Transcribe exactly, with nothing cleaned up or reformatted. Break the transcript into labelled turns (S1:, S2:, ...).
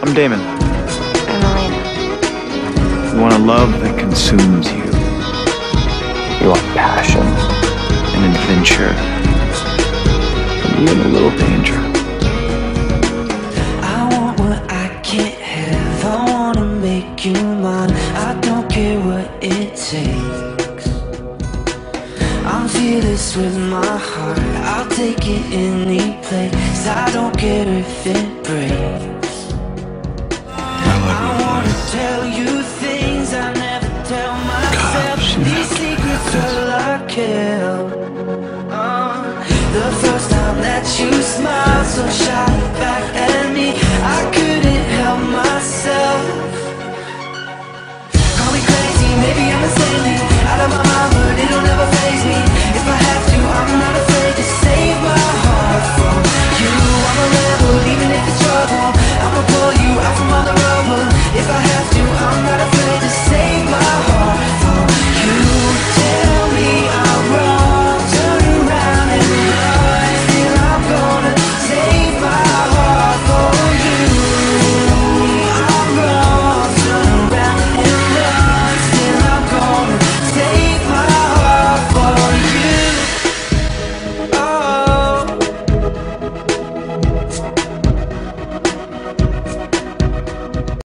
S1: I'm Damon.
S2: I'm Elena.
S1: You want a love that consumes you. You want passion and adventure and even a little danger.
S3: I want what I can't have. I wanna make you mine. I don't care what it takes. I'm fearless with my heart. I'll take it any place. I don't care if it breaks. I wanna tell you things I never tell myself. These secrets will I kill. uh, The first time that you smiled so shy back at me, I couldn't